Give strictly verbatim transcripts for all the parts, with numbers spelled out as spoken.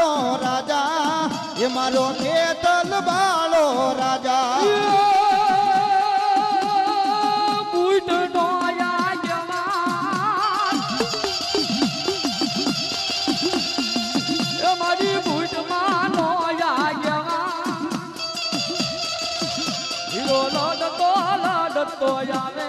મારો રાજા એ મારો ખેતલ બાળો રાજા બુટ નોયા જવાન એ મારી બુટ માં નોયા જવાન હીરો લડતો લડતો આવે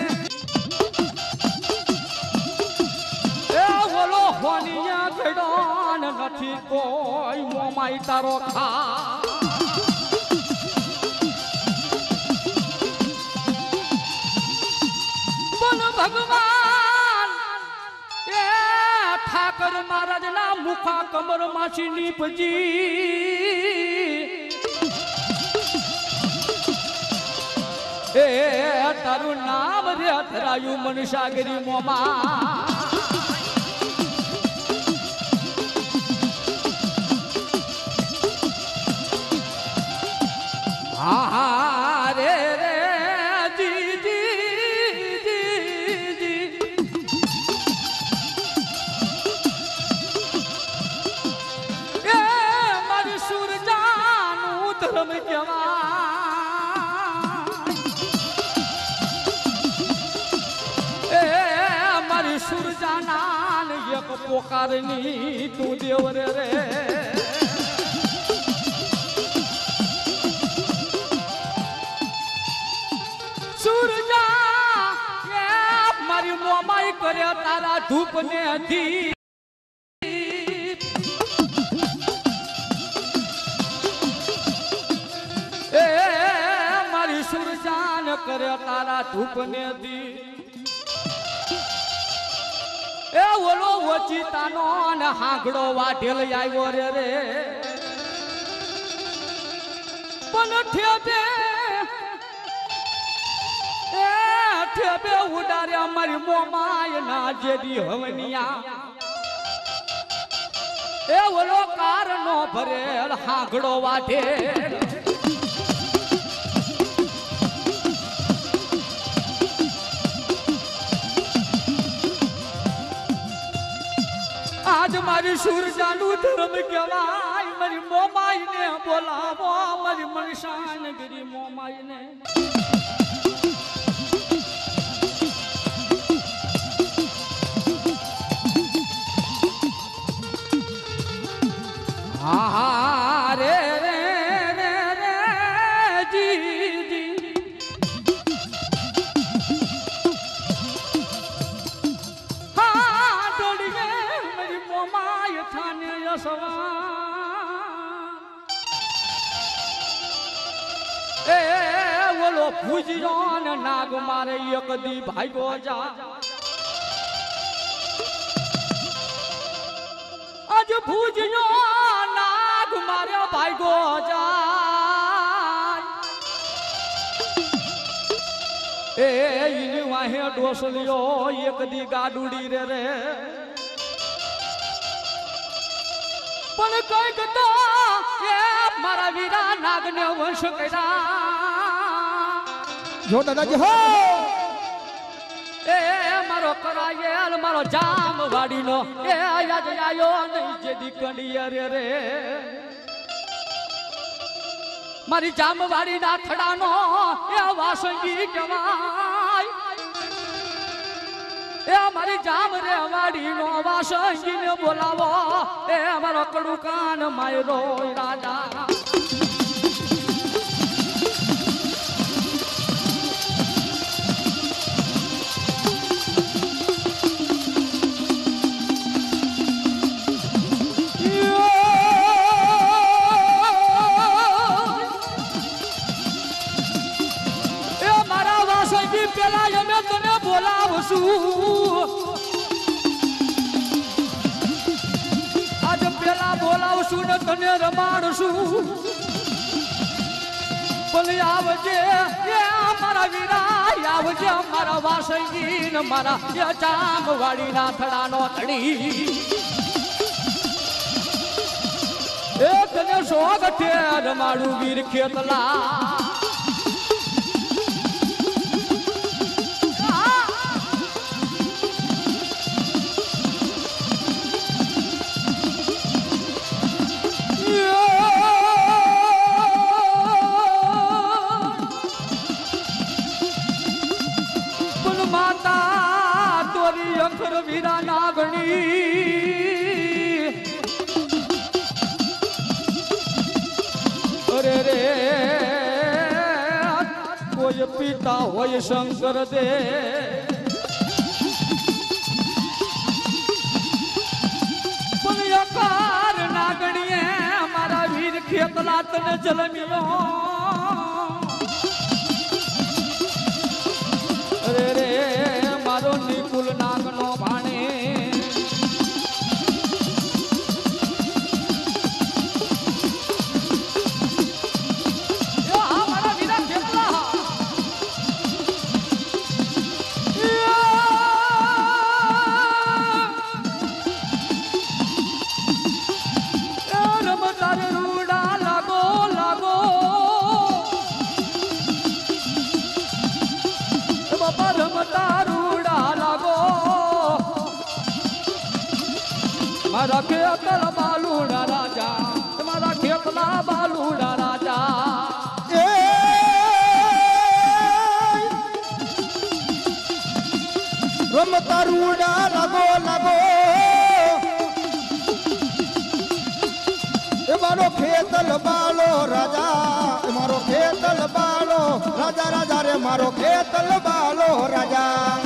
હોનિયા ઘડોન નથી કોઈ મોમાઈ તારો ખા બોલ ભગવાન એ ઠાકર મહારાજ ના મુખા કમર માસી નીપજી એ તારું નામ રે અથરાયું મનસાગરી મોમા હા રે રે જી જી જી જી એ મારી સુરજાનું ધર્મ કહેવાય એ મારી સુરજાના એક પોકારની તું દેવ રે રે મારી મોમાઈ કર્યા તારા ધૂપ ને ધી એ મારી સુરજાન કર્યા તારા ધૂપ ને ધી એ ઓલો ઓચિતાનો ને હાંગડો વાઢેલ આવ્યો રે રે પણ ઠેબે ઠેબે ઉડારે અમારી મોમાય ના જેદી હવનિયા એ ઓલો કાર નો ભરેલ હાંગડો વાઢે આજ મારી સુરજાનું ધર્મ કહેવાય મારી મોમાઈ ને બોલાવો મારી મનસાનગરી મોમાઈ ને હા હા રે રે રે રે જી જી હા ડોડીએ મારી મોમાય થાને યસવા એ ઓલો ભુજિયો ને નાગ મારે એક દી ભાગ્યો જા આજ ભુજિયો મારે ભાઈગો જાય એ ઈની વાહે ડોસલિયો એક દી ગાડુડી રે રે પણ કઈક તો એ મારા વીરા નાગને વંશ કર્યા જો દાદાજી હો એ મારો કરાયેલ મારો જામ વાડીનો એ યાદ આયો નહીં જે દીકડીએ રે રે મારી જામવાડી ના થડાનો એ વાસંગી કહેવાય એ મારી જામ રે વાડી નો વાસંગી ને બોલાવો એ મારો કડું કાન માયરો રાજા પેલા અમે તને બોલાવશું આજે પેલા બોલાવશું ને તને રમાડશું પણ આવજે એ મારા વીરા આવજે મારા વાસંગી ને મારા એ જામવાડી ના થડાનો ધણી એ તને સોગઠે રમાડું વીર ખેતલા હોય પિતા હોય શંકર દે પણ યકાર નાગણીએ મારા વીર ખેતલા તને જલમ્યો અરે રે મારો નિકુલ નાગનો ભાણે મારા ખેતલા બાલુડા રાજા મારા ખેતલા બાલુડા રાજા એ રમતા રૂડા લાગો લાગો એ મારો ખેતલ બાલો રાજા એ મારો ખેતલ બાલો રાજા રાજા રે મારો ખેતલ બાલો રાજા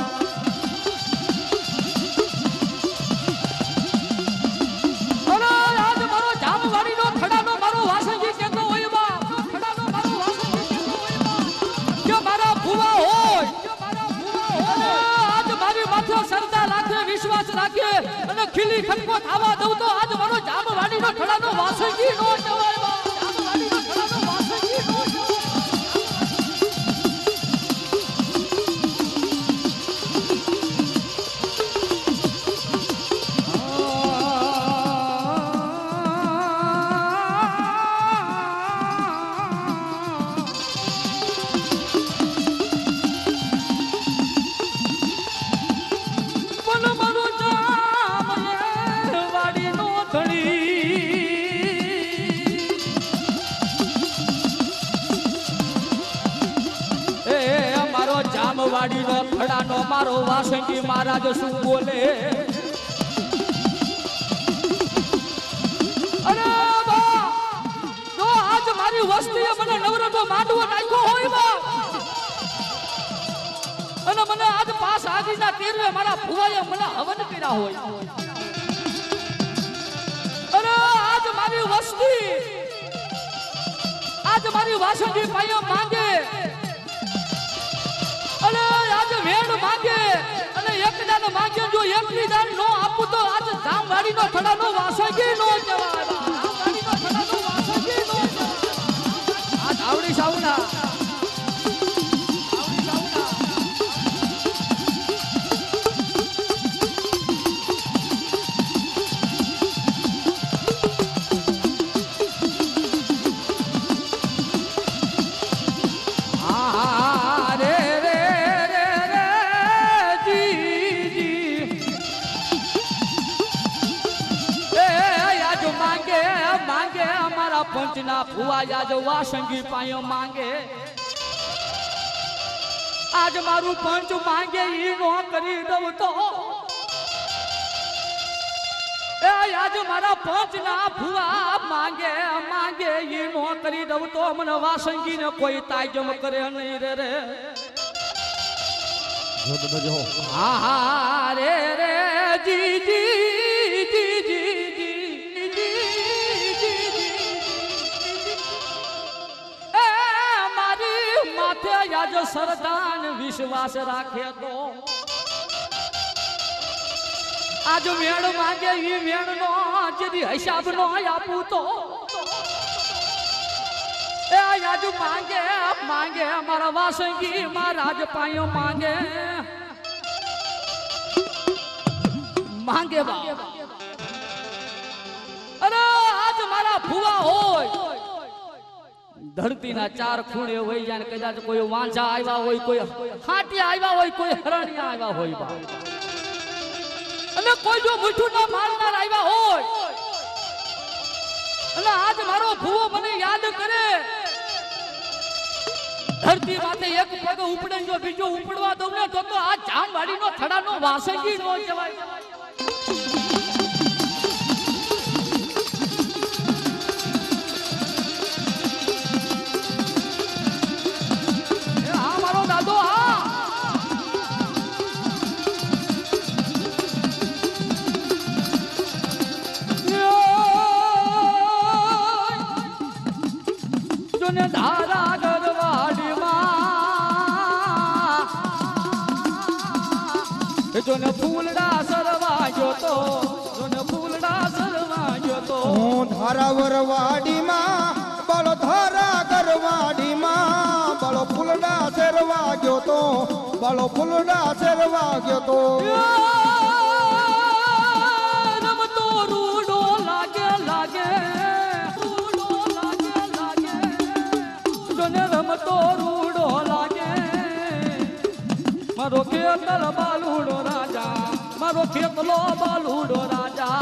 વિશ્વાસ રાખે અને ખીલી ખટકો થાવા દઉં તો આજ મારો જામવાડીનો ઠળાનો વાસંગી નો જવાય જામવાડીનો ઠળાનો વાસંગી નો વાડીનો ખડાનો મારો વાસંગી મહારાજ શું બોલે અરે બા જો આજ મારી વસ્તીએ મને નવરતો માંડવો નાખ્યો હોય બા અને મને આજ પાસ આગીના તીરવે મારા ભુવાએ મને હવન કર્યા હોય અરે આજ મારી વસ્તી આજ મારી વાસંગી પાયો માંગે અને આજ વેણ માંગે અને એક દાન માંગે જો એકની દાન નો આપું તો આજ જામવાડીનો ઠળાનો વાસંગી નો જવાય જામવાડીનો ઠળાનો વાસંગી નો જવાય આ ધાવડી સાવડા ધાવડી સાવડા પંચના ફુવાયા જો વાસંગી પાયો માંગે આજ મારું પંચ માંગે ઈ નો કરી દઉં તો એ આજ મારા પંચના ફુવા માંગે માંગે ઈ નો કરી દઉં તો મને વાસંગી ને કોઈ તાજમ કરે નહીં રે રે હા હા રે રે જી જી જી જી આજ સરદાન વિશ્વાસ રાખે તો આજ વેણ માંગે ઈ વેણ નો જેદી હિસાબ નો આપું તો એ આજ માંગે માંગે મારા વાસંગી મહારાજ પાયો માંગે માંગે બા અરે આજ મારા ભુવા હોય ધરતીના ચાર ખૂણે હોય જાય કદાચ કોઈ વાંઝા આવ્યા હોય કોઈ હાટિયા આવ્યા હોય કોઈ હરણિયા આવ્યા હોય બા અને કોઈ જો મીઠું ના મારનાર આવ્યા હોય અને આજ મારો ભૂવો મને યાદ કરે ધરતી માથે એક પગ ઉપડે જો બીજો ઉપડવા દઉં ને તો આ જામવાડીનો થડાનો વાસંગી નો કહેવાય મારો જોને ધારા ગરવાડીમાં જોને ફૂલડા સરવા ગયો તો જોને ફૂલડા સરવા ગયો તો હું ધારાવર વાડીમાં બળો ધારા ગરવાડીમાં બળો ફૂલડા શેરવા ગયો તો બળો ફૂલડા શેરવા ગયો તો રમતો રૂડો લાગે લાગે રૂડો લાગે લાગે જોને રમતો રૂડો લાગે મારો ખેતર બાલુડો રાજા મારો ખેતલો બાલુડો રાજા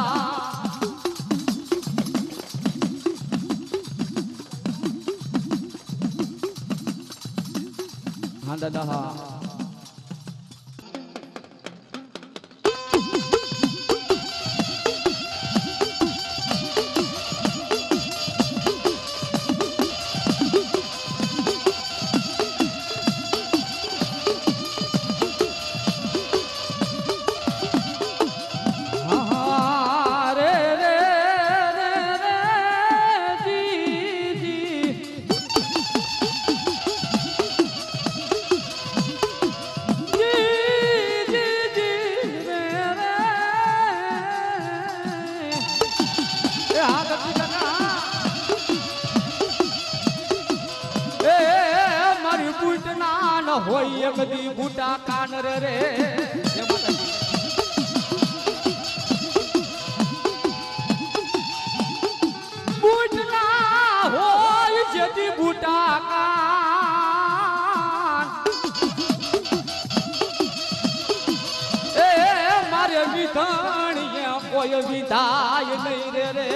હા દાદા હા હોય બધી બુટા કાન રે રે બુટના હોય જેથી બુટા કાન એ મારે વિધાણીએ કોઈ વિધાય નહીં રે રે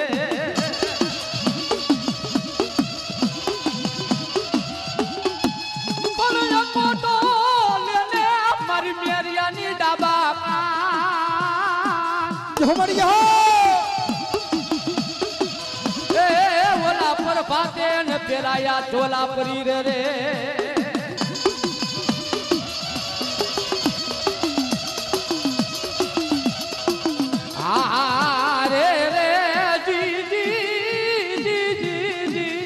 ઓલા પર ભાતે ને પેરાયા ઢોલા પરી રે રે હા રે રે જી જી જી જી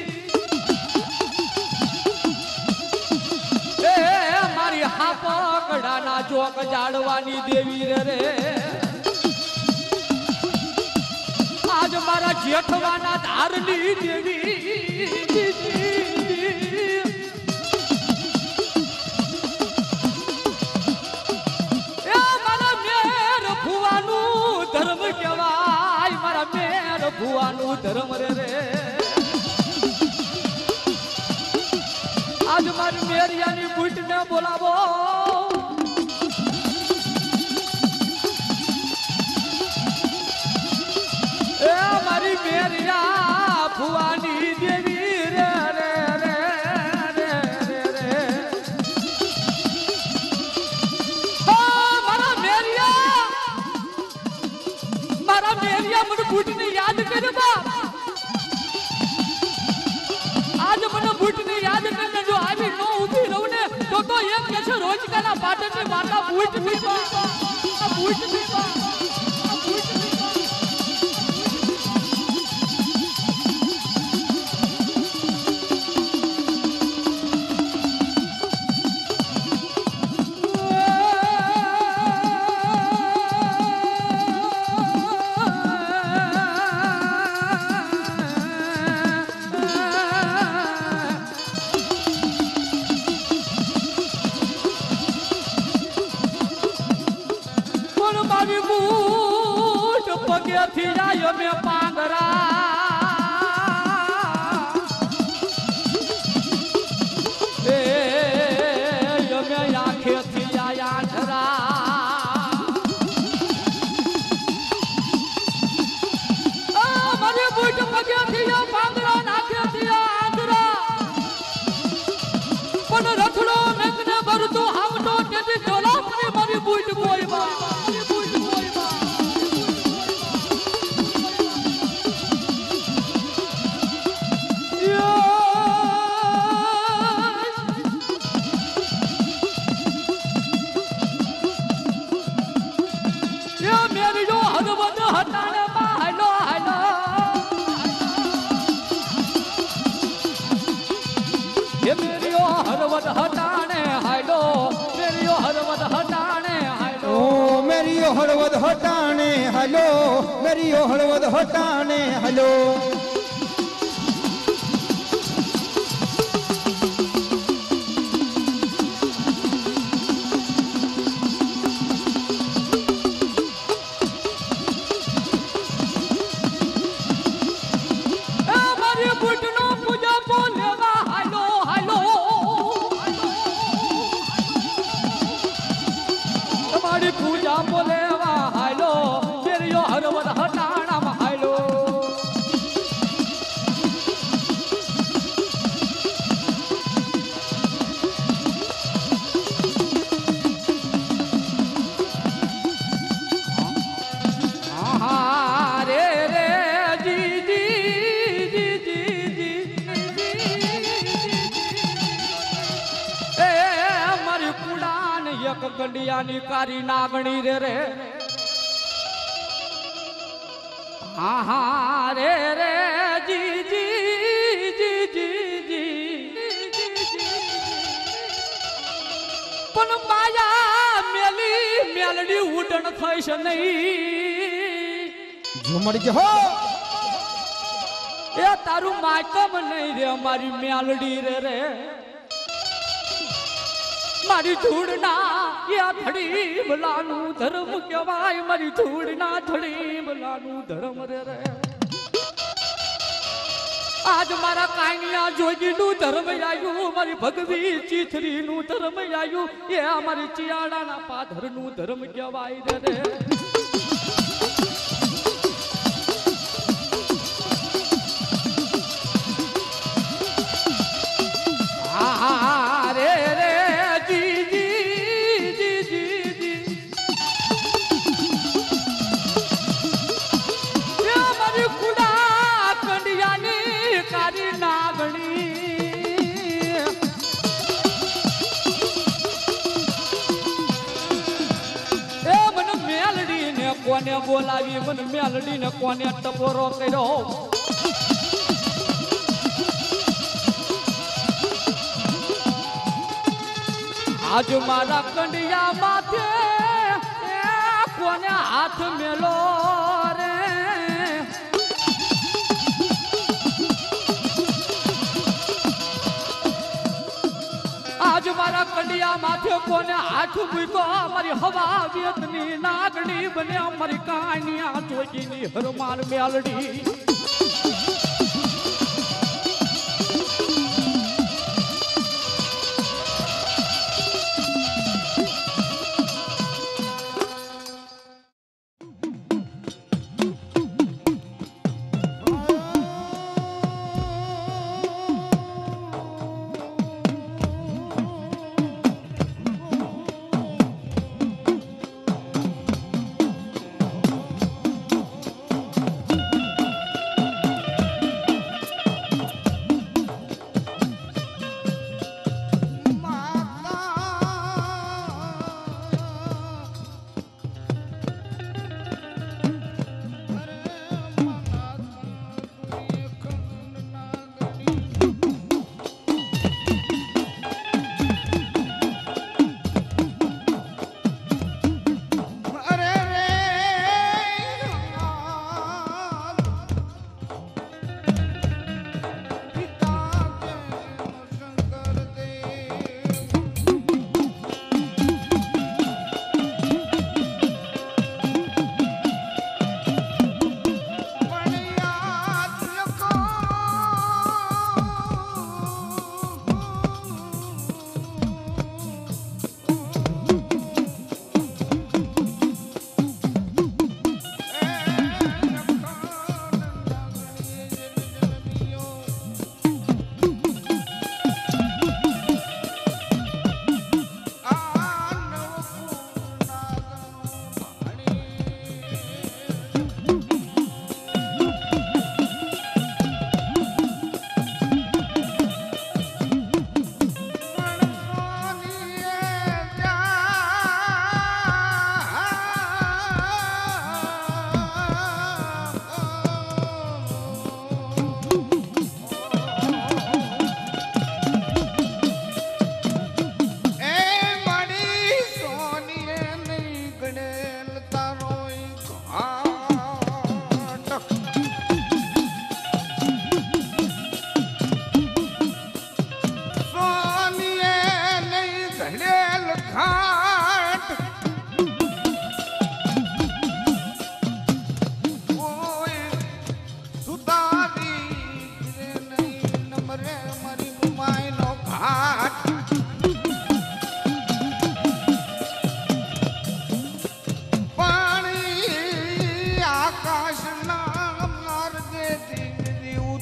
એ મારી હાપકડાના ચોક જાડવાની દેવી રે રે આજ મારા જેઠવાના ધારની દેવી એ મારા મેર ભુવાનું ધર્મ કહેવાય મારા મેર ભુવાનું ધર્મ રે રે આજ મારી મેરિયાની બુટને બોલાવો મારી મેરિયા ભુવાની દેવી રે રે રે રે રે રે મારા મેરિયા મારા મેરિયા મને બુટને યાદ કરે બાપ આજ મને બુટને યાદ કરીને જો આવી નો ઊભી રહું ને તો તો એમ કે છે રોજકાના પાટણની માતા બુટ ની બા બુટ ની બા પગેથી જાય મે પાંગરા એ યમે આંખેથી જાય આંધરા મારી બુટ પગેથી જાય પાંગરા નાખેથી આંધરા પણ રથડો મેઘને ભરતો હામટો તેથી ઢોલા મારી બુટ કોઈ બા એ મેરીઓ હરવદ હટાણે હાયલો મેરીઓ હરવદ હટાણે હાયલો ઓ મેરીઓ હળવદ હટાણે હલો મેરીઓ હળવદ હટાણે હલો એ મારી બુટનો પૂજા બોલેવા હાયલો હાયલો તમારી પૂજા બોલેવા હાયલો મેરીઓ હરવદ હટાણામાં હાયલો આહા રે રે જી જી જી જી જી એ મારી કુડાન એક ગંડિયાની કારી નાગણી રે રે આહા રે રે જી જી જી જી જી પણ માયા મેલી મેલડી ઉડણ થઈશ નહીં ઝુમર કે હો એ તારું માતમ નહીં રે મારી મેલડી રે રે મારી ધૂળના એ થડી બલાનું ધર્મ કહેવાય મારી ધૂળના થડી બલાનું ધર્મ રે રે આજ મારા કાંગિયા જોગીનું ધર્મ આવ્યું મારી ભગવી ચીથરીનું ધર્મ આવ્યું એ અમારી ચિયાડાના પાધરનું ધર્મ કહેવાય રે રે આહા રે રે જી જી જી જી જી એ મારી કુડા કંડિયાની કારી નાગણી એ મને મેલડીને કોને બોલાવી મને મેલડીને કોને ટપોરો કર્યો આજ મારા કંડિયા માથે એ કોને હાથ મેલો રે આજ મારા કંડિયા માથે કોને હાથ મૂક્યો મારી હવા વેતની નાગણી બને મારી કાનિયા જોગીની હરમાન મેલડી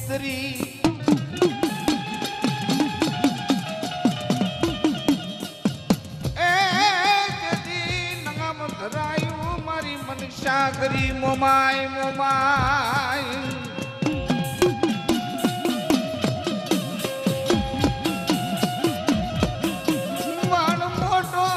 પુત્રી એ તેથી નામ ધરાયું મારી મનીષા કરી મોમાય મોમાય વાણ મોટો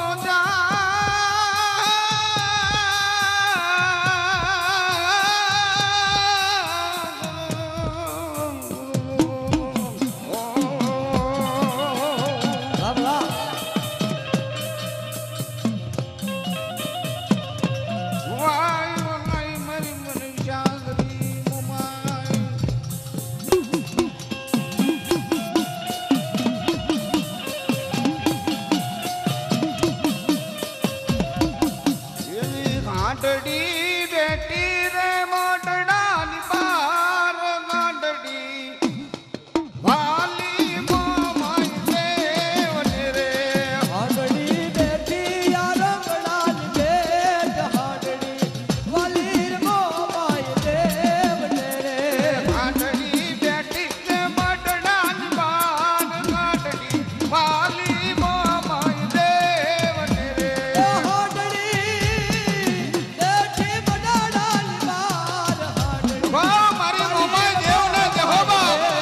ગાંડડી બેટી રે મોટડાની બાર ગાંડડી વાલી મોમાઈ દેવને રે હાંડડી બેટી આ રંગડાની બેટ હાંડડી વાલીર મોમાય દેવને રે ગાંડડી બેટી રે મોટડાની બાર ગાંડડી વાલી મોમાઈ દેવને રે વાહ મારી મોમાઈ દેવને જહોબા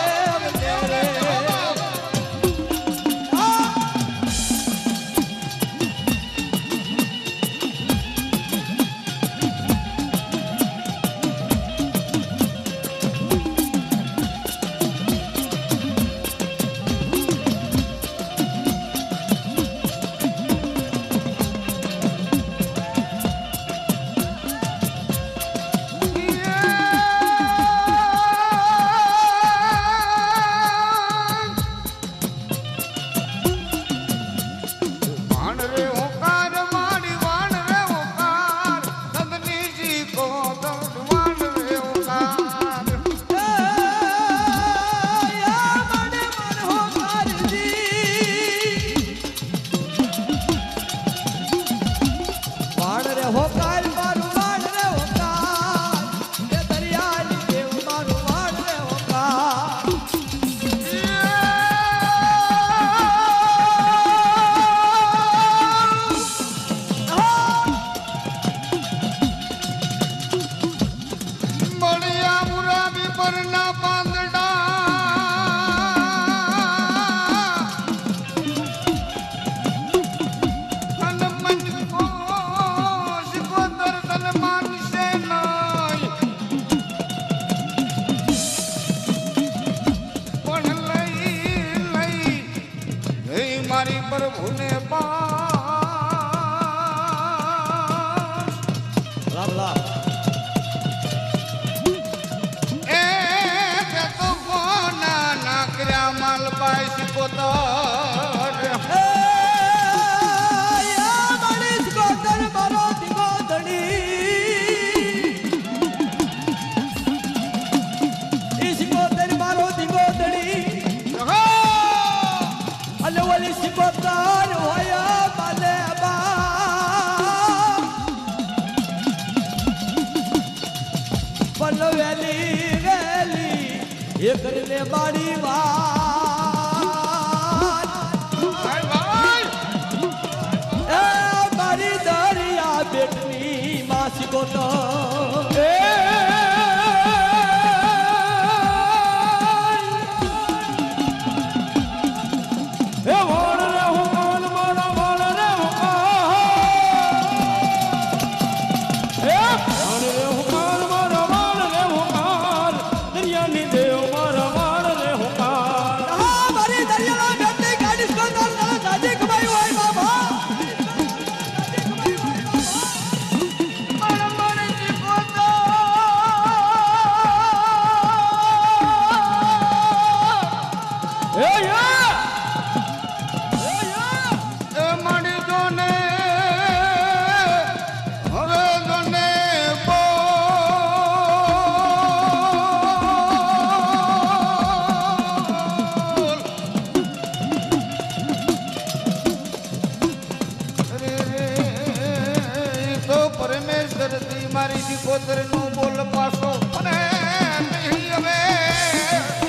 વાણ રે ઓકાર મારી વાણ રે ઓકાર સદનીજી કો દર્દ વાણ રે ઓકાર વાણ રે હોકાર મારું વાણ રે હોકાર એ દરિયાની દેવ મારું વાણ રે હોકાર બળિયા મુરાબી પરના પાંદડા તન મન કો સિકોદર તન માનશે નહીં પણ લઈ લઈ ગઈ મારી પ્રભુને પાસ લાવ લાવ એ તે તો કોના નાકર્યા માલબાઈ સિકોદર એ મારી સ્કોદર મારો દિગોદડી ઈ સ્કોદર મારો દિગોદડી અને ઓલી સ્કોદર હોય માલે બા પણ વેલી વેલી એ કરીને મારી વાત ભાઈ ભાઈ એ મારી દરિયા બેટની માસી ગોતો એ એ વાણ રે હુકાન મારા વાણ રે હુકાન એ વાણ રે હુકાન મારા વાણ રે હુકાન દરિયાની દેવ મારા વાણ રે હુકાન હા મારી દરિયાના બેટની ગાડી સ્કોદર ના સાજી કમાઈ હોય બાબા મણ મણ સિકોદર એ યા એ મણી જોને હવે જોને બોલ રે રે તો પરમેશ્વર દી મારી સિકોદર નું બોલ પાછો અને નહીં હવે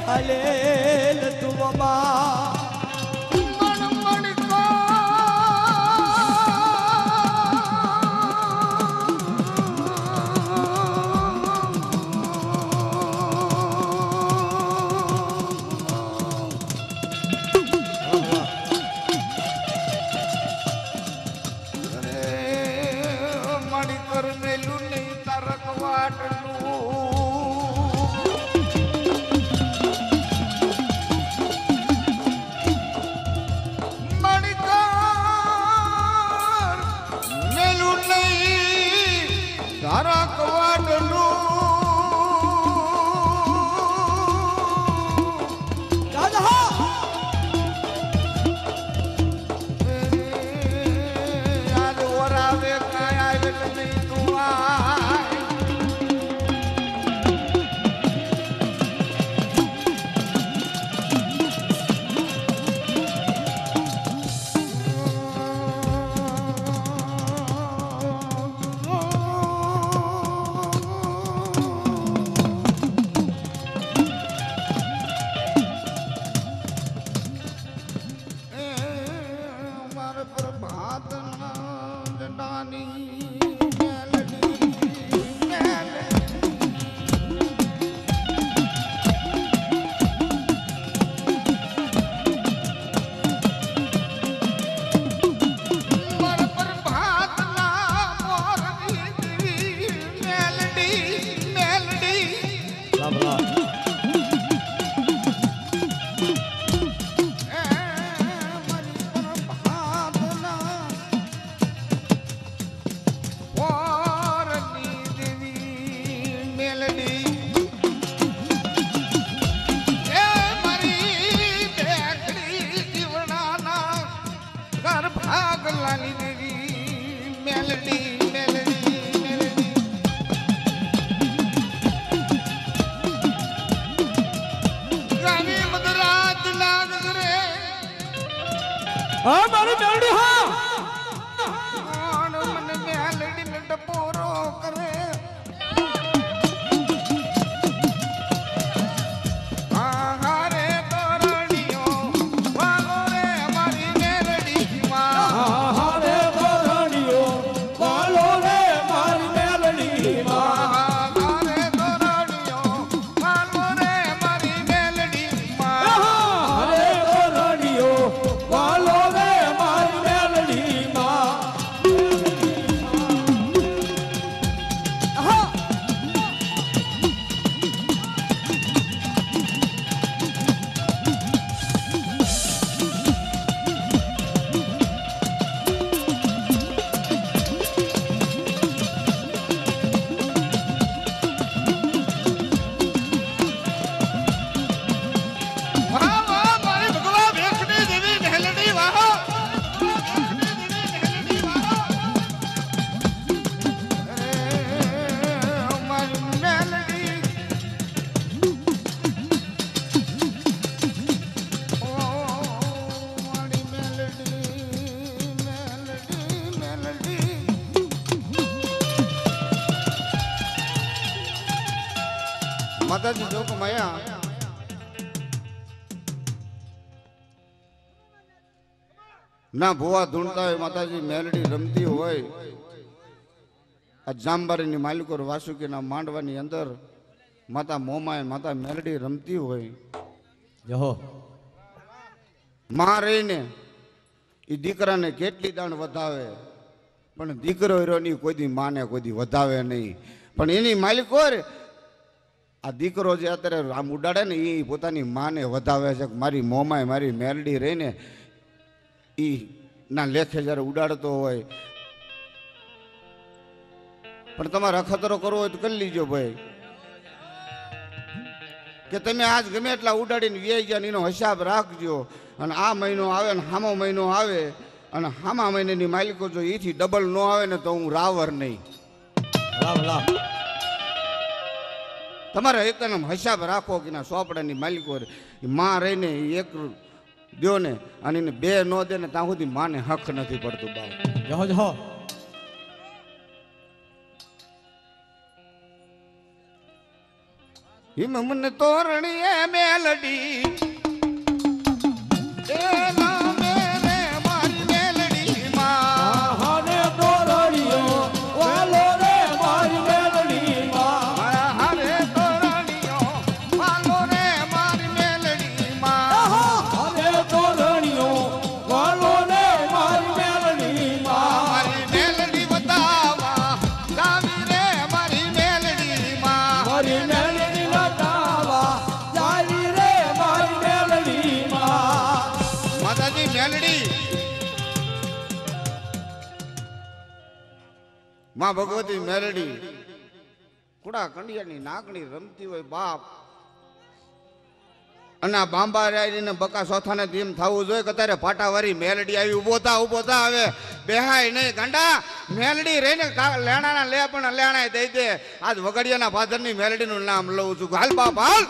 અલેલ તું બાબા તારા કવાટનું દાદા યાદ વરાવે કાય આવે નહીં તું આય ભાગલાની દેવી મેલડી મેલડી મેલડી ગાની મદરાત લાગ રે હા મારી મેલડી હા મને મેલડી ને ટપોરો કરે માતાજી જો કે માયા ના ભુવા ધૂણતા હોય માતાજી મેલડી રમતી હોય આ જામબારીની માલિકો વાસુકીના માંડવાની અંદર માતા મોમાય માતા મેલડી રમતી હોય જહો માં રહીને એ દીકરાને કેટલી દાણ વધાવે પણ દીકરો હીરોની કોઈ દી માને કોઈ દી વધાવે નહીં પણ એની માલિકો રે આ દીકરો જે અત્યારે આમ ઉડાડે ને એ પોતાની માને વધાવે છે મારી મોમાય મારી મેલડી રહીને એ ના લેખે જ્યારે ઉડાડતો હોય પણ તમારે અખતરો કરવો હોય તો કરી લીજો ભાઈ કે તમે આજ ગમે એટલા ઉડાડીને વ્યાઈ ગયા એનો હિસાબ રાખજો અને આ મહિનો આવે ને હામો મહિનો આવે અને હામા મહિનાની માલિકો જો એથી ડબલ ન આવે ને તો હું રાવર નહીં તમારે એકદમ હિસાબ રાખો કે ના સોપડાની માલિકો માં રહીને એક દો ને અને એને બે ન દે ને ત્યાં સુધી માને હક નથી પડતું બાપ જહો જહો હિમ મન તોરણીએ મેલડી એ નામે રે મારી મેલડી માં હારે તોરણીઓ વાલો રે મારી મેલડી માં હારે તોરણીઓ વાલો રે મારી મેલડી માં હારે તોરણીઓ વાલો રે મારી મેલડી માં મારી મેલડી બતાવા જાવી રે મારી મેલડી માં મારી મેલડી લટાવા જાવી રે મારી મેલડી માં માતાજી મેલડી માં ભગવતી મેલડી કુડા કંડિયાની નાકણી રમતી હોય બાપ અને આ બાંબા રાયને બકા સોથાને તેમ થવું જોઈએ કે તારે ફાટાવાળી મેલડી આવી ઉભો થા ઉભો થા હવે બેહાય નહીં ગાંડા મેલડી રહીને લેણાના લે પણ લેણાય દઈ દે આજ વગડિયાના ફાધરની મેલડીનું નામ લઉં છું હાલ બાપ હાલ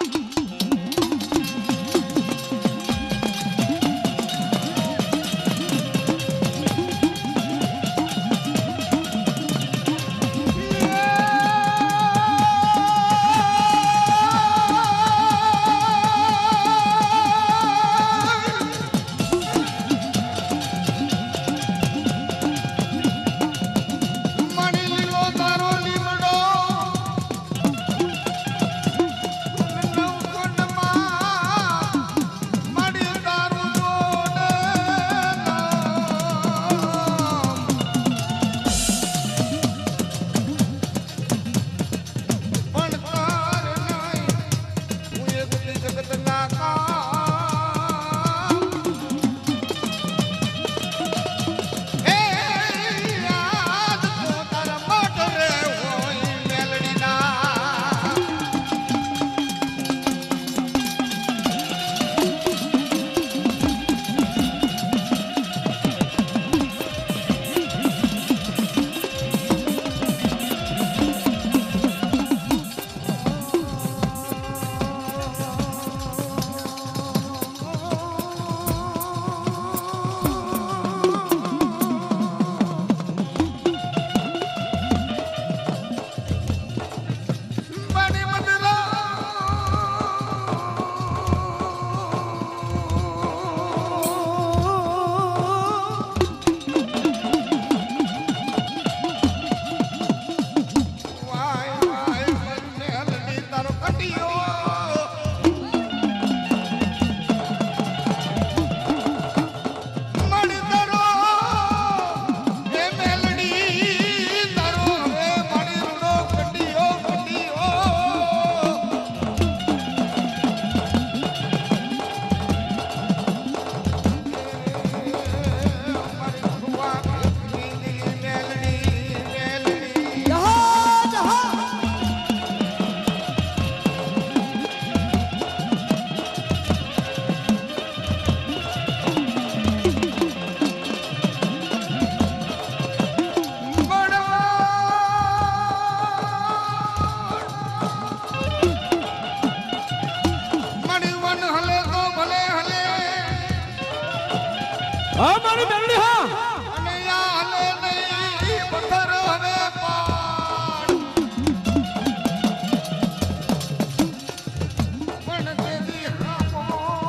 હા મારી મેલડી હા અને યા હલે નહીં પથ્થર હવે પાડ પણ તેદી હામો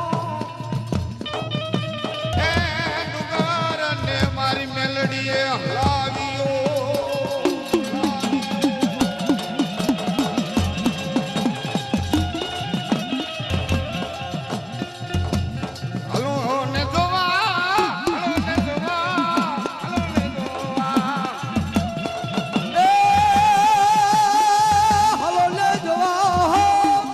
એ ડુંગર ને મારી મેલડીએ હલાવ્યો હલો ને જોવા હલો ને જોવા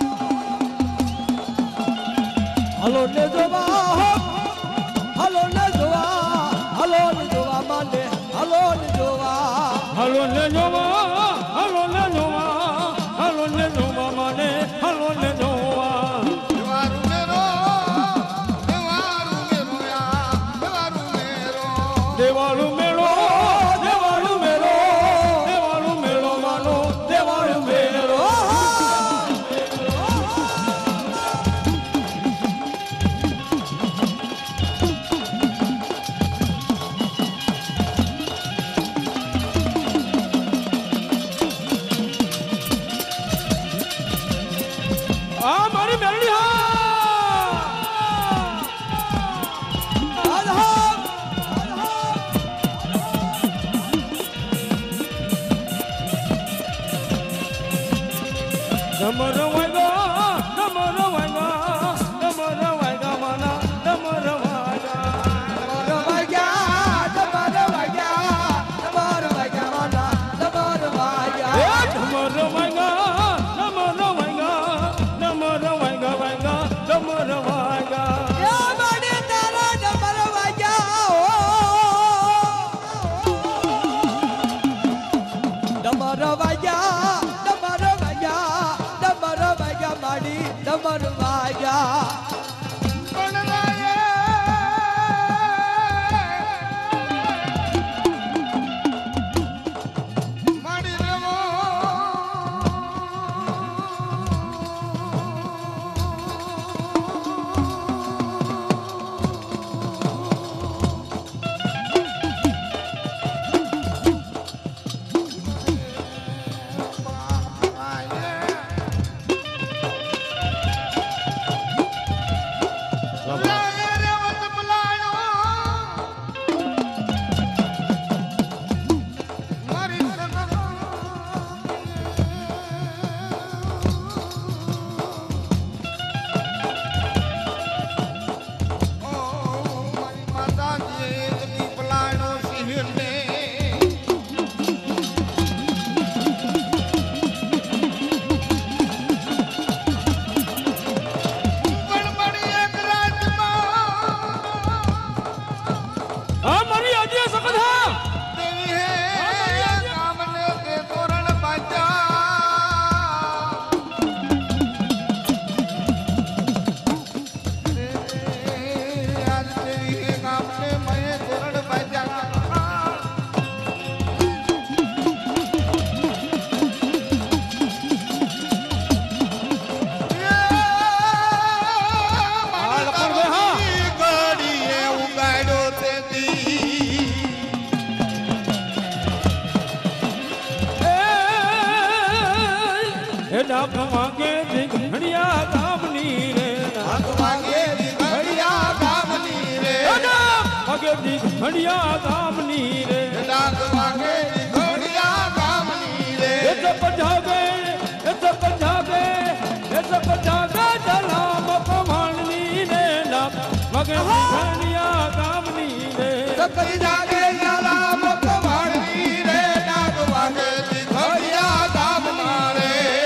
હલો ને જોવા હલો ને જોવા હલો ને જોવા માને હલો ને જોવા હલો ને જોવા હલો ને જોવા હલો ને જોવા માને હલો ને જોવા દેવારું મેરો દેવારું મેરો યા દેવારું મેરો દેવાળું મેળો દેવાળું મેળો દેવાળું મેળો માનો દેવાળું મેળો ડમર વાગ્યા ડમર વાગ્યા ડમર વાગ્યા માના ડમર વાગ્યા ડમર વાગ્યા ડમર વાગ્યા ડમર વાગ્યા માના ડમર વાગ્યા એ ડમર વાગ્યા ડમર વાગ્યા ડમર વાગ્યા વાગ્યા ડમર વાગ્યા એ માડે તારા ડમર વાગ્યા ઓ ડમર વાગ્યા ડમર વાગ્યા ડમર વાગ્યા માડી ડમર વાગ્યા હા મારી આજે સખત હા ડાક વાગે ઘડિયા ગામની રે ડાક વાગે ઘડિયા ગામની રે ડાક વાગે ઘડિયા ગામની રે ડાક વાગે ઘડિયા ગામની રે એ તો પજાગે એ તો પજાગે એ તો પજાગે જલામ કમાણની રે ડાક વાગે ઘડિયા ગામની રે સકઈ જાગે જલામ કમાણની રે ડાક વાગે ઘડિયા ગામની રે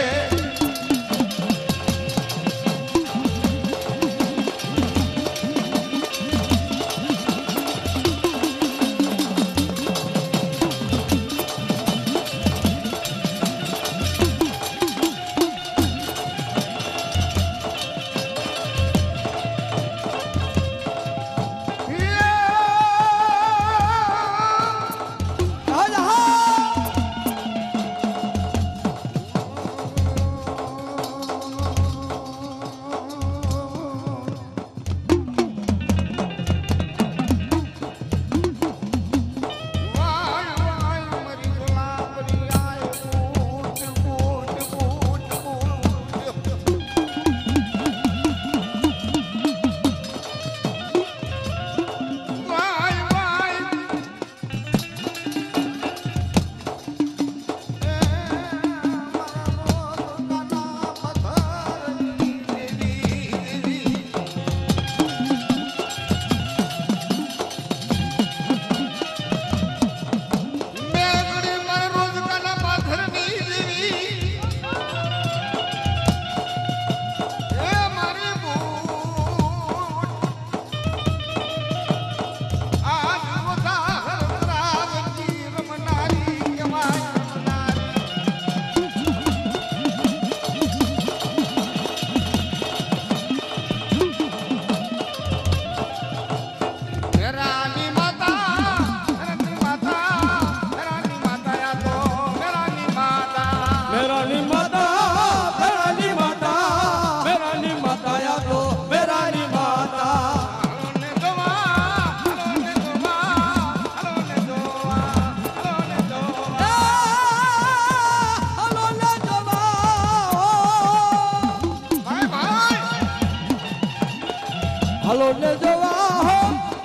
હલો ને જોવા હો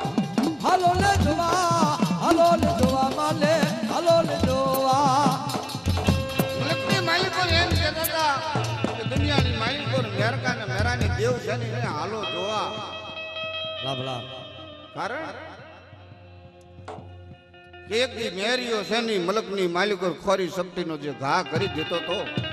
હલો ને જોવા હલો ને જોવા માલે હલો ને જોવા લક્ષ્મી માલિકો એમ કહેતા હતા કે માલિકો ને મેરકા ને મેરાની દેવ છે ને એને હાલો જોવા લાભ લાભ કારણ કે એક દી મેરીઓ છે ની મલકની માલિકો ખોરી સપટીનો જે ઘા કરી દેતો તો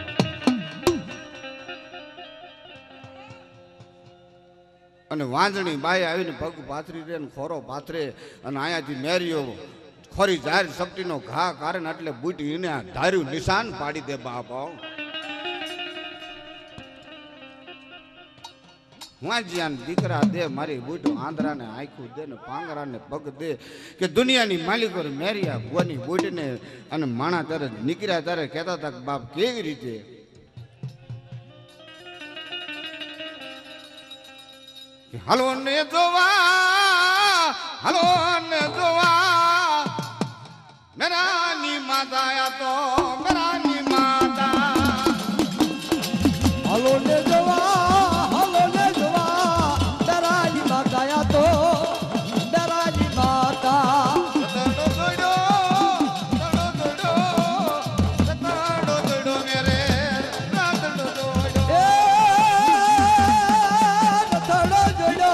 અને વાંજણી બાઈ આવીને પગ પાથરી દે ને ખોરો પાથરે અને અહીંયાથી મેરીઓ ખોરી જાહેર સપટીનો ઘા કારણ એટલે બુટી એને ધાર્યું નિશાન પાડી દે બાપ વાંજિયાન દીકરા દે મારી બુટો આંધરાને આંખું દે ને પાંગરાને પગ દે કે દુનિયાની માલિકો મેરિયા ભુવાની બુટને અને માણા ત્યારે નીકળ્યા ત્યારે કહેતા હતા બાપ કેવી રીતે હાલો ને જોવા હાલો ને જોવા મેરાની માતા આ તો મેરાની માતા હાલો ને જવા હાલો ને જવા દરાની માતા યા તો દરાની માતા તડો તડો તડો તડો તડો તડો મેરે તડો તડો એ નથડો જોડો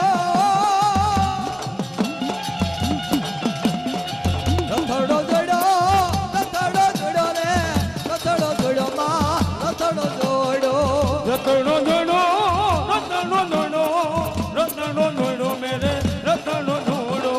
નથડો જોડો નથડો જોડો રે નથડો જોડો માં નથડો જોડો રતનો દોડો રતનો દોડો રતનો દોડો મેરે રતનો દોડો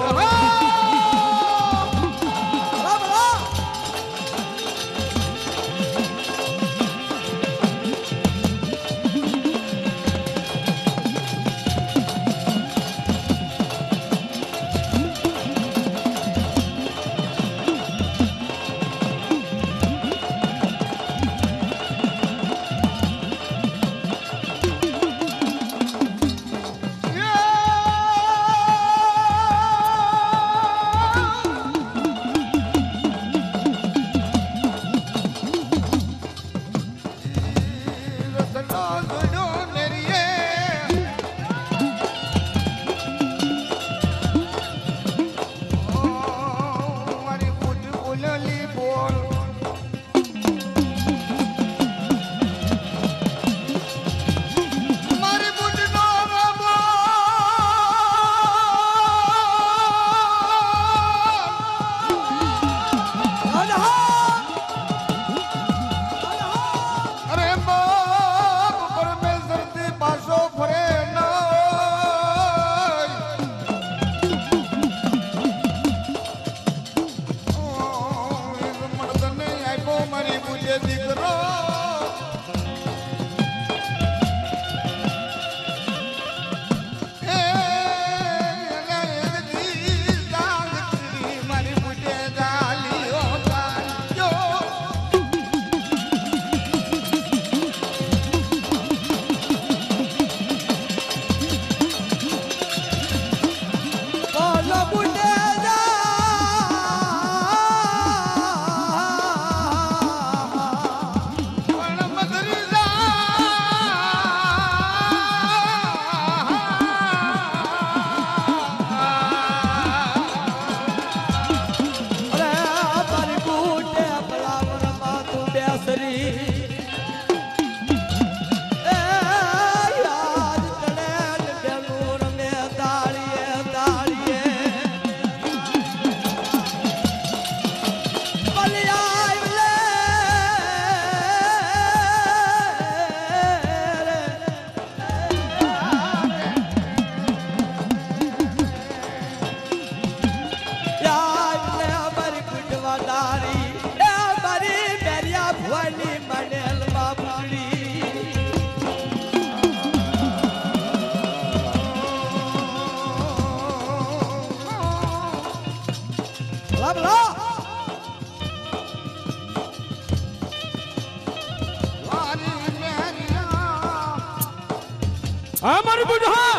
હા મારી બુડ હા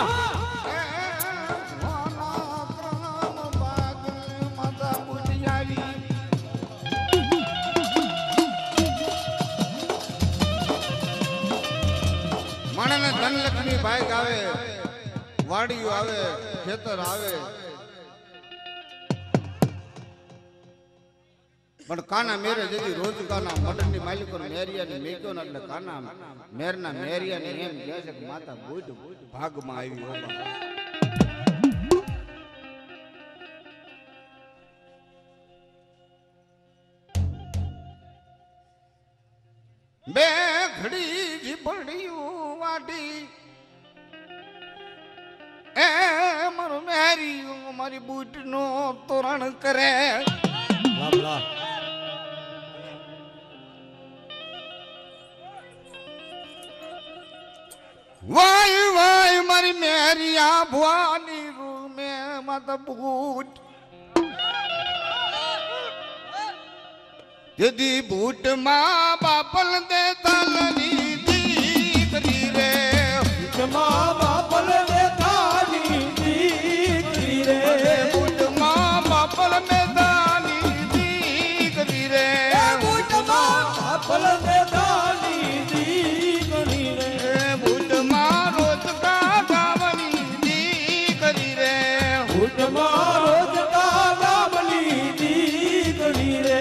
માણસને ધનલક્ષ્મી ભાઈ આવે વાડીઓ આવે ખેતર આવે પણ કાના મેરે જતી રોજ કાના મટનની માલિકો મેરિયાની મેક્યો ને એટલે કાના મેરના મેરિયાને એમ કહે છે કે માતા બુટ ભાગમાં આવી હો બા. બે ઘડી જીભડિયું વાટી એ મારું મેરિયું મારી બુટ નો તોરણ કરે. વાય વાય મારી મેરિયા ભવાની રૂમે માતા બુટ यदि बूट माँ बापल दे तालनी दीकरी रे बूट माँ बापल दे ताली दीकरी रे बूट माँ बापल में दानी दीकरी रे बूट माँ बापल दे ताली दीकरी रे बूट माँ रोज का गावनी दीकरी रे बूट माँ रोज का गावनी दीकरी रे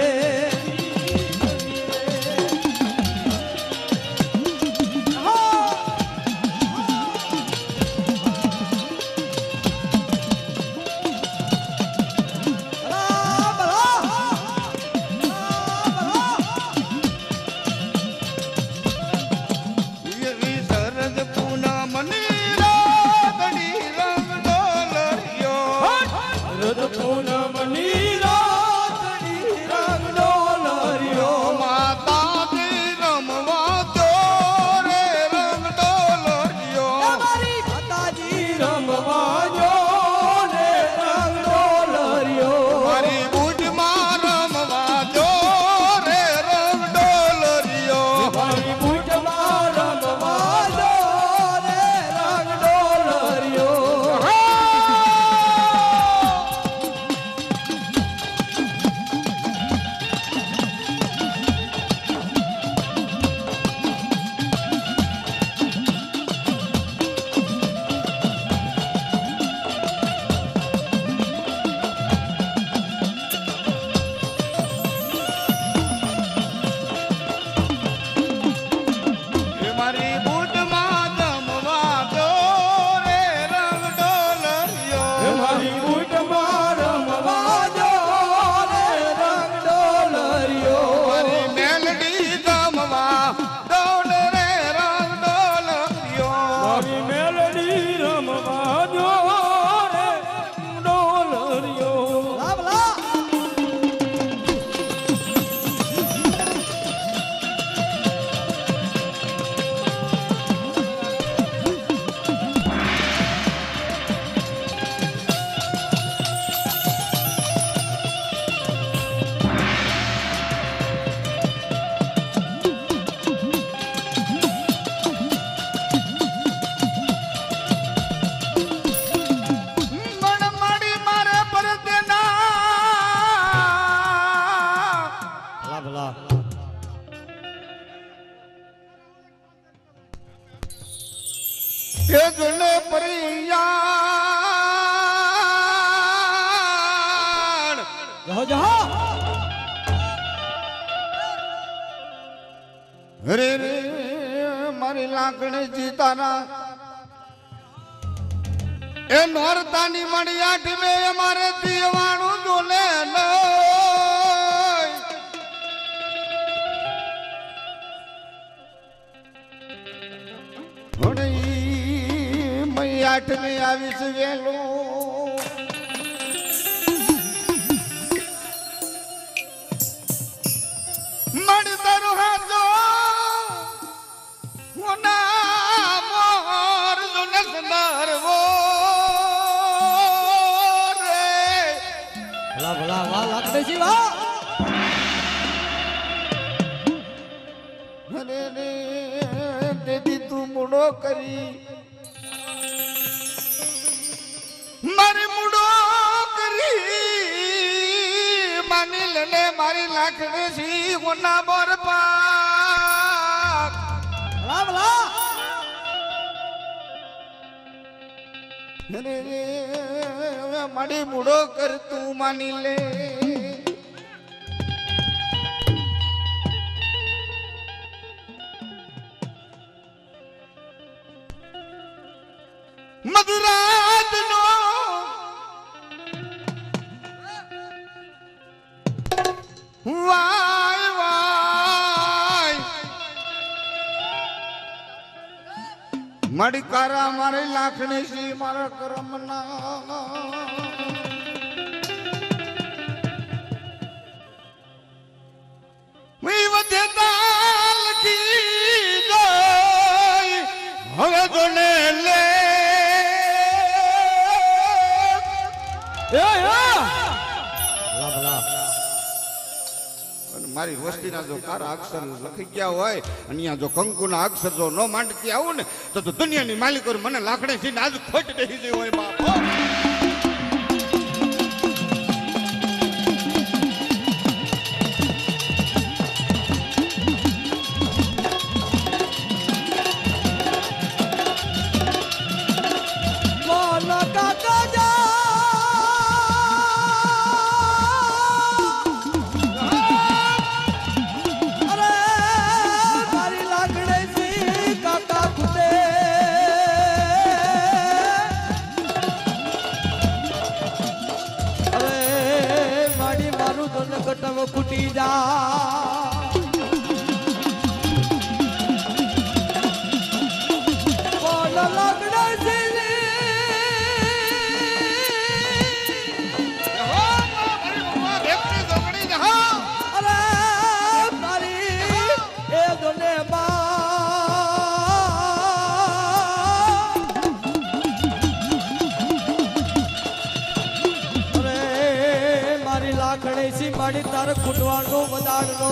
જુને પરિયાણ જહો જહો રે રે મારી લાકડી જીતાના એ નોરતાની મળી આઠ મે મારે દીવાણું જોને આઠ ને આવીશ વેલો મણ તારો હાજો મોના મોર જોને સંદરવો રે ભલા ભલા વાહ લાકડી વાહ અરે રે તેથી તું મુડો કરી મારી મુડો કરી માની લેને મારી લાકડી સી ગુના બોર પાક ભલા ભલા અરે રે મારી મુડો કર તું માની લે મારી કારા મારી લાખણી સી મારા કરમના મી વધેતા લખી જાય હવે તો ને લે એ એ મારી વસ્તીના જો કારા અક્ષર લખી ગયા હોય અને અહીંયા જો કંકુના અક્ષર જો ન માંડતી આવું ને તો તો દુનિયાની માલિકો મને લાકડે થી આજ ખોટ બેસી ગઈ હોય બાપ ફૂટી જા કોણ લગડે છે અરે તારી એ દોને લાખણી માડી તાર ખૂટવાનો બદાડનો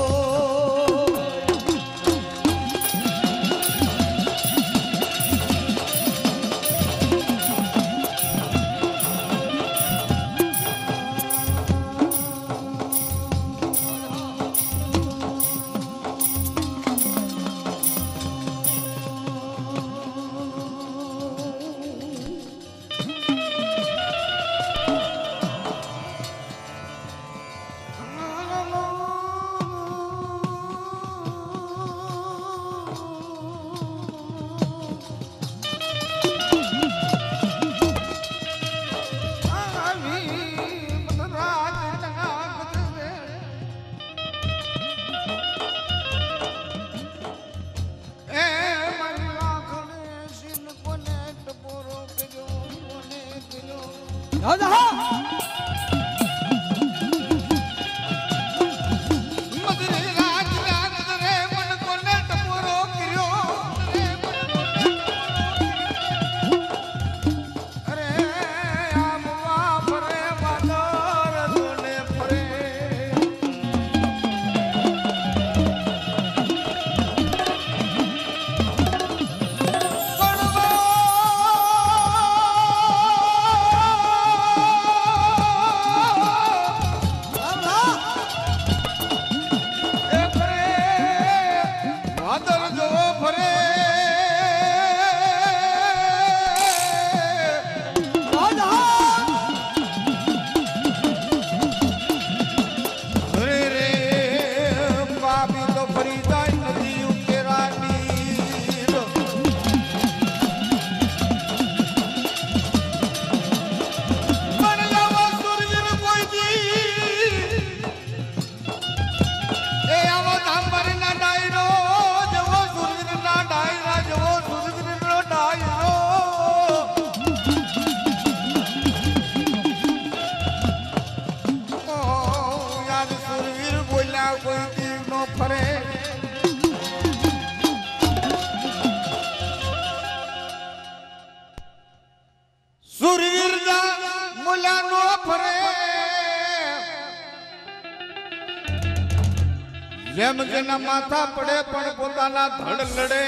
જેમ જેના માથા પડે પણ પોતાના ધડ લડે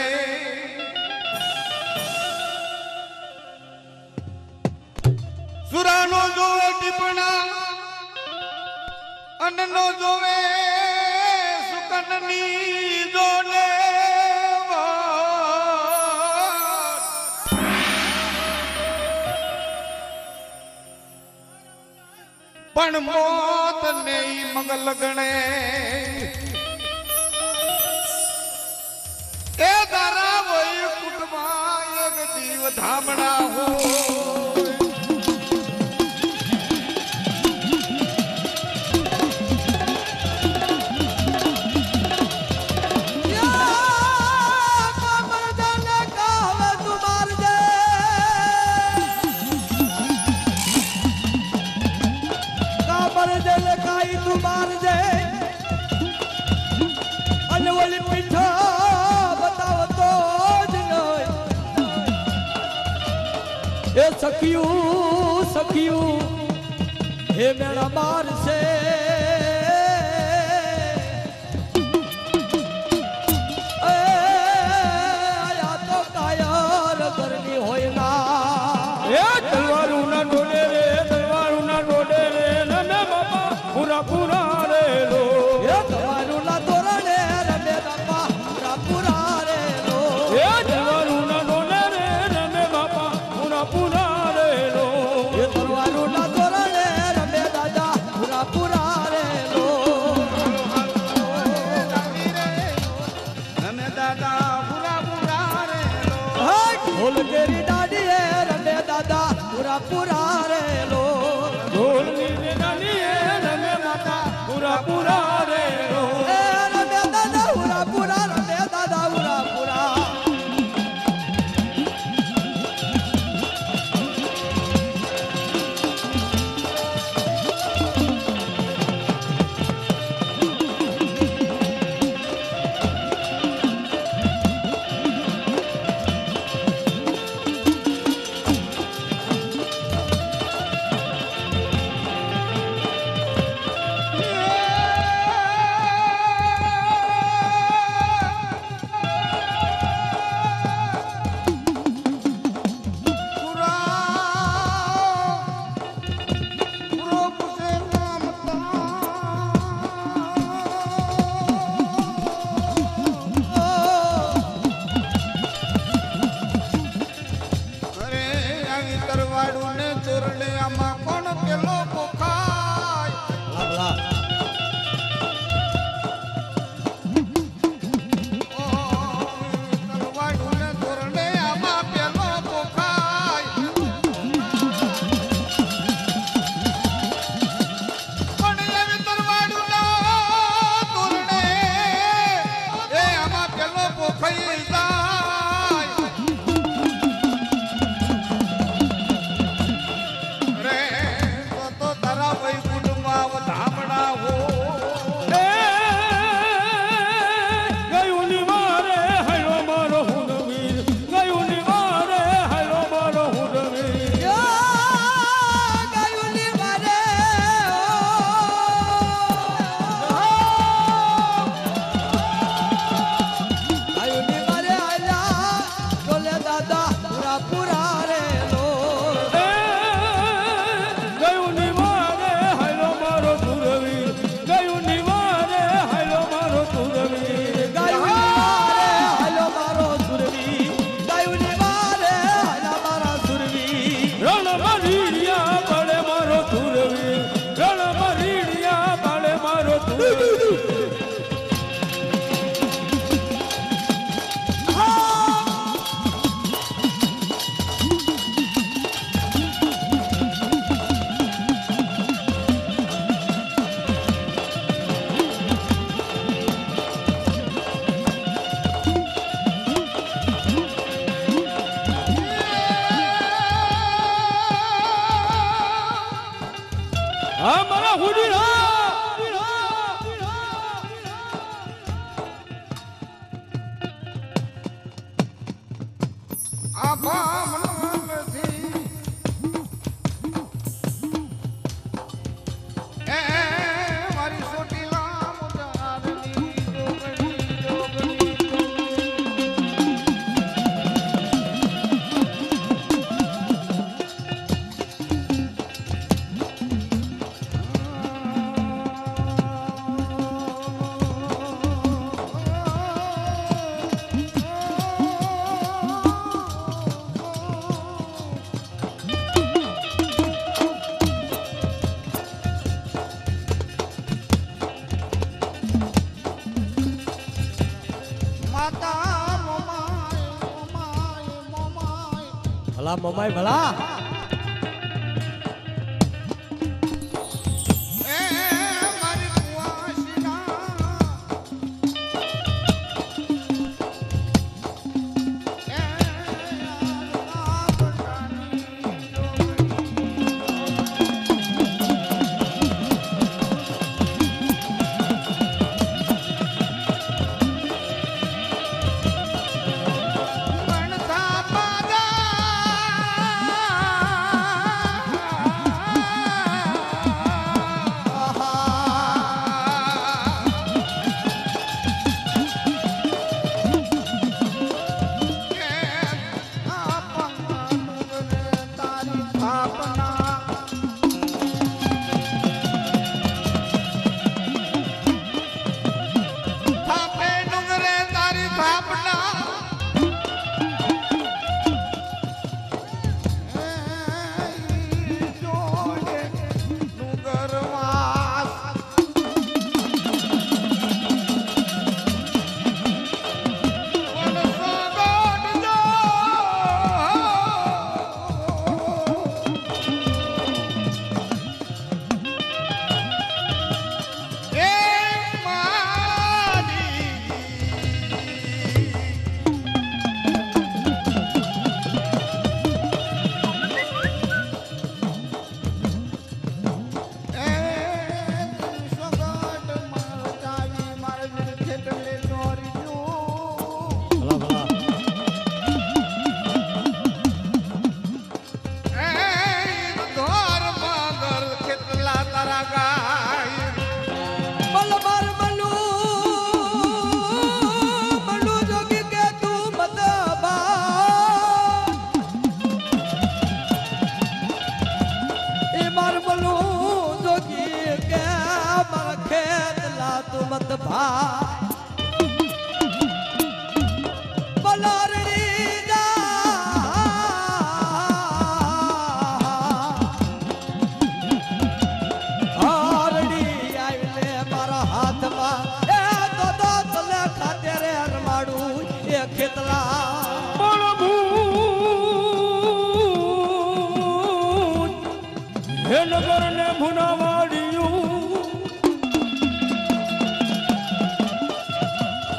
સુરાનો જોવે ટીપણા અન્નનો જોવે સુકનની જોને પણ મોત ને મંગલ ગણે એ તારા વય કુટમાં એક દીવ ધામણા હો યા કમર દન કાવ ઓલી પીઠા બતાવતો જ નહીં એ સખિયું સખિયું હે મેળા મારશે એ આયા તો કાયર ઘરની હોય ના એ તલવારું ના ડોડે રે તલવારું ના ડોડે રે નમે બાપા પૂરા પૂરા રે લો એ તલવારું ના તોરણે રમે બાપા પૂરા પૂરા રે લો એ તલવારું ના ડોડે રે નમે બાપા પૂરા પૂરા રે લો એ તલવારું ના તોરણે રમે દાદા પૂરા પૂરા રે લો અમે દાદા પૂરા પૂરા રે લો ઢોલ કેરી દાડીએ રમે દાદા પૂરા પૂરા રે લો ઢોલ ની નાની એ નમે બાપા પૂરા પૂરા રે લો એ રમે દાદા પૂરા પૂરા રમે દાદા પૂરા પૂરા હા મારા હુડી હા આભા મનથી એ મારી સોટી લામ ઉતારની જોગણી જોગણી ભલા મમાઈ ભલા એ મારી કુવાસીના એ યાર બટાની જોગણી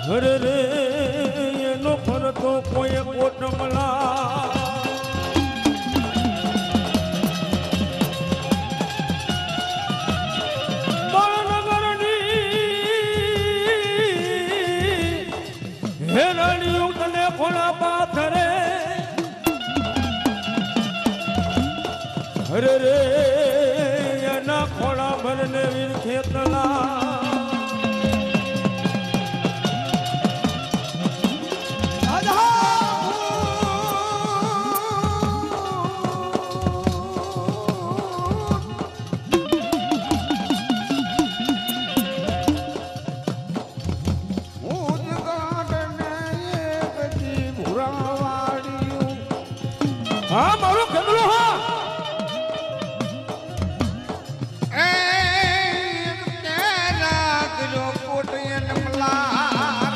હરે રે એનો ફરતો કોઈ કોટમલા હેરાણીઓ તને ખોળા પાથરે હરે રે એના ખોળા ભરને વીર ખેતલા હા મારો કમલો હા એ તેરા કજો કોટયન મલા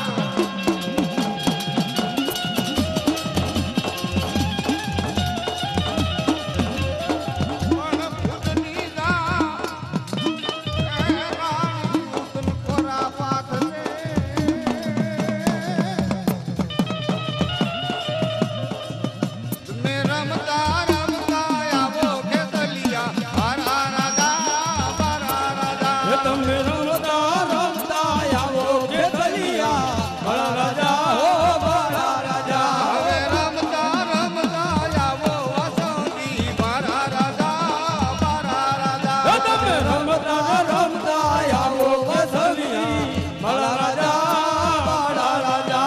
કોણ ખુદની દા તેરા ઉતન કોરા પાથ રે મે રમતા રમતા આવો ખેતલિયા મારા રાજા મારા રાજા તમે રમતા રમતા આવો ખેતલિયા મારા રાજા હો મારા રાજા હવે રમતા રમતા આવો વાસંતી મારા રાજા મારા રાજા તમે રમતા રમતા આવો વસલિયા મારા રાજા મારા રાજા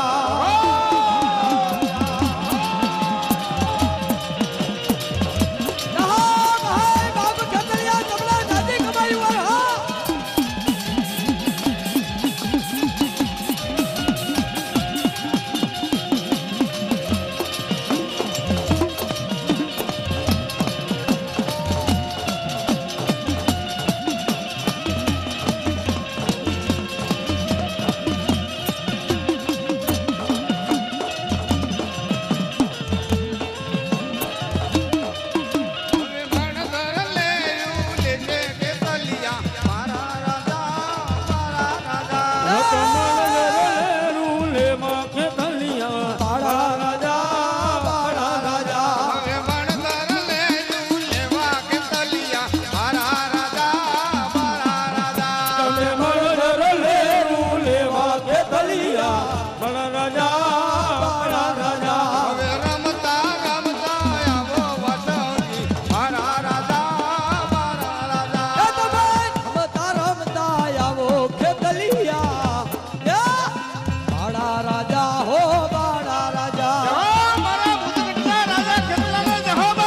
મણધર લેયું લેજે ખેતલિયા મારા રાજા મારા રાજા હવે મણધર લેયું લેવા ખેતલિયા મારા રાજા મારા રાજા હવે રમતા રમતા આવો વાસંતી મારા રાજા મારા રાજા રાજા હો બાળા રાજા મારા મુદગટના રાજા ખેતલાનો જહાબો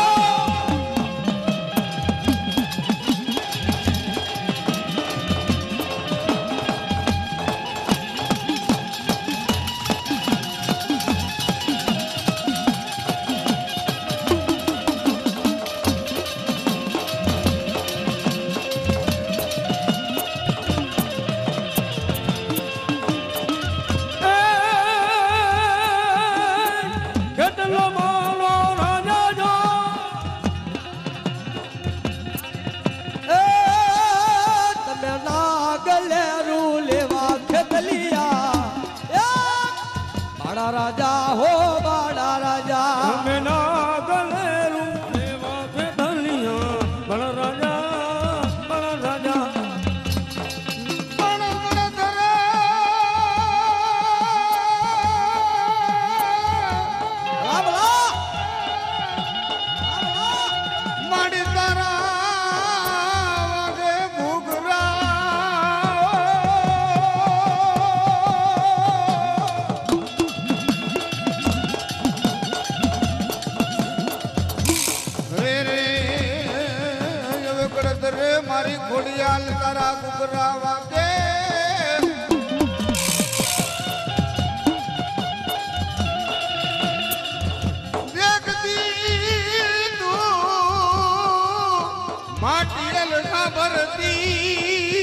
કેટલો માલો રાજા જો એ તમે નાગલેરું લેવા ખેતલિયા એ બાળા રાજા હો બાળા રાજા તમે ના ગલેરું લેવા ખેતલિયા મારા રાજા મારા રાજા માડી તારા વાગે ઘૂઘરા રે રે હવે કડત રે મારી ખોડિયાલ તારા ઘૂઘરા વાગે દેખતી તું માટીલ ના ભરતી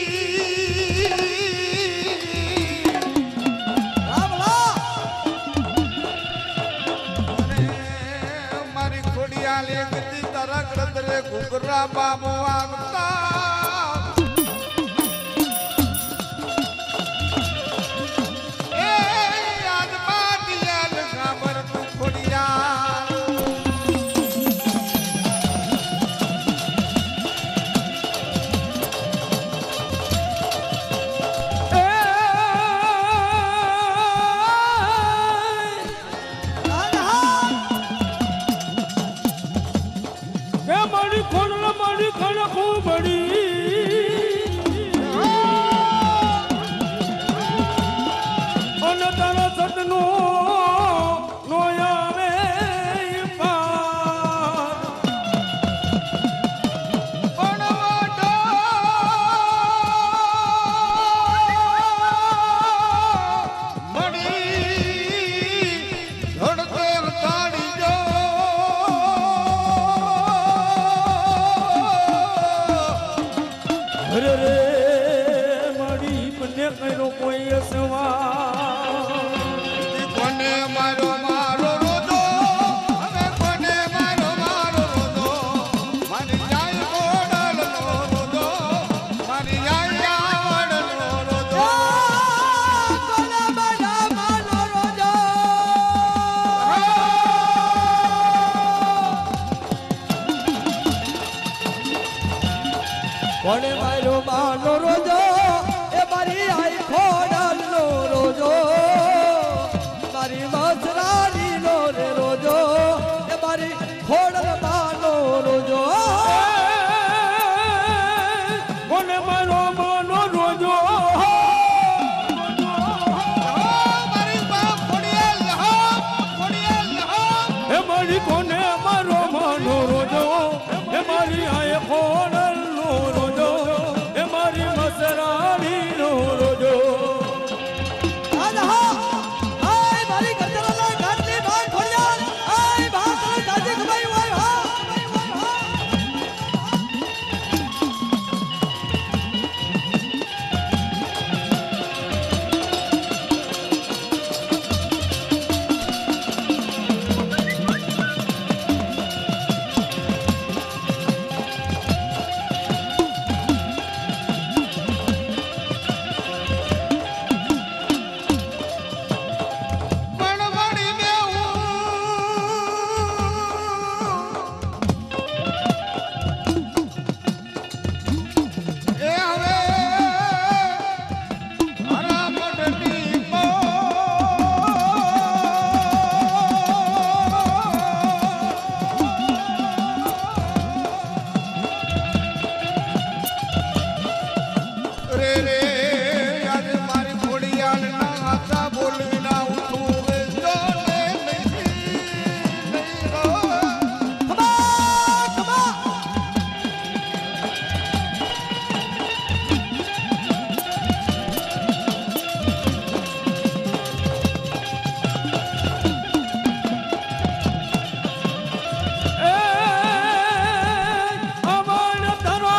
મારી ખોડિયાલ એકતી તારા કડત રે ઘૂઘરા બાબુ વાગતા એ મને તારા સટનો નો આવે પાર અરે રે મારી મને કઈનો કોઈ અસવા કોને મારો મારો રોજો હવે કોને મારો મારો રોજો મારી જાય ગોડલ નો રોજો મારી જાય આવડ નો રોજો કોને મારા માનો રોજો કોને મારો માનો રોજો એ મારી આઈ ખોડલ નો રોજો મારી મસરાની નો રે રોજો એ મારી ખોડલ માનો રોજો કોને મારો માનો રોજો મારી બાપ ખોડિયાલ લહો ખોડિયાલ લહો એ મારી કોને મારો માનો રોજો એ મારી આય ખોડલ નો રોજો એ મારી મસરાણી નો રોજો આહા આય મારી ગરદનના ઘાટની બાર ખોડિયાલ આય ભાત દાદી કમાઈ હોય હા મણમણી દેવું એ હવે મારા મઢની પો રે રે આજે મારી ખોડિયાલ ના હાથા બોલવી ના ઉઠું એ જોને નહીં નહીં રો ખમા ખમા એ અમણ તારો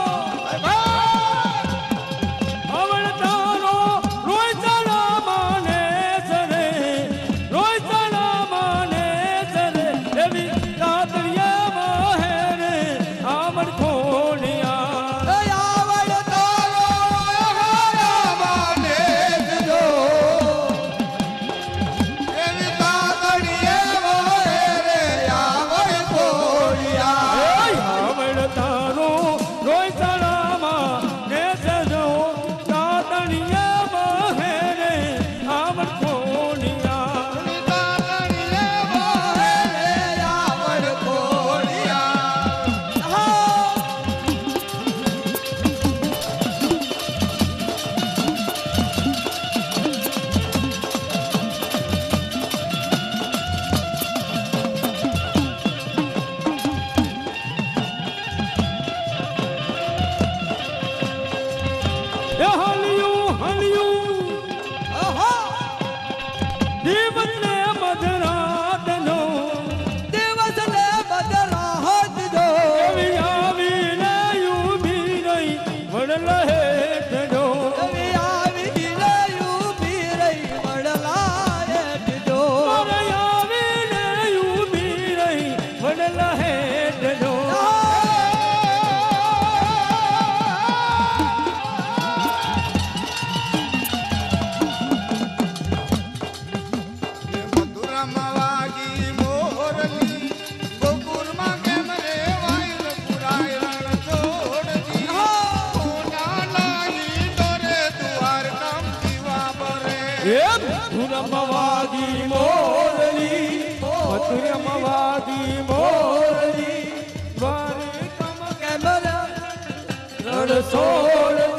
અમણ તારો રોય તારા માને સરે રોય તારા માને સરે એવી રાતડિયા મહેરે અમણ ખોડિયા એ આવડ તારો હારા માને જો એવી તાતડીએ વહે રે આવડ ખોડિયા અમણ તારો રોય તારા માને સજો રાતડિયા મહેરે અમણ ખોડિયા તાતડીએ વહે રે આવડ ખોડિયા એ હલિયું હલિયું દિવસને મધરાતનો દિવસને બદરાહત જો એવી આવીને ઊભી રહી વડલ હેઠજો એવી આવીને ઊભી રહી વડલા હેઠ જો મારે આવીને ઊભી રહી વડલ હેઠજો મધુરામાં વાગી મોરલી ગોકુળમાં કેમ રે વાયલ પુરાય રણ છોડજી કોના લાગી તોરે દ્વાર કામ દીવા બરે એમ ધુરમવાદી મોરલી મધુરમવાદી મોરલી દ્વારિકામાં કેમરા રણ છોડ